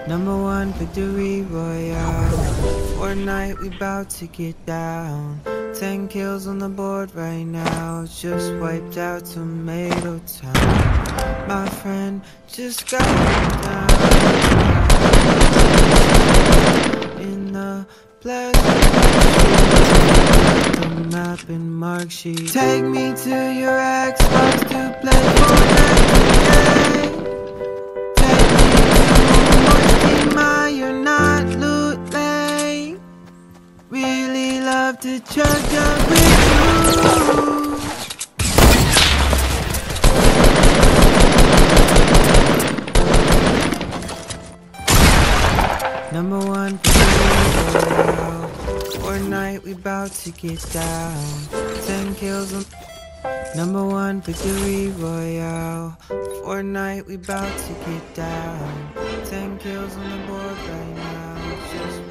Number one victory royale. Fortnite, we bout to get down. 10 kills on the board right now. Just wiped out Tomato Town. My friend just got down in the pleasant the map and mark sheet. Take me to your Xbox to play Fortnite today. Take me to Moisty, you're not loot late. Really love to chug up with you. Number one royale. Fortnite, we bout to get down. 10 kills on number one victory royale. Fortnite, we bout to get down. 10 kills on the board right now. Just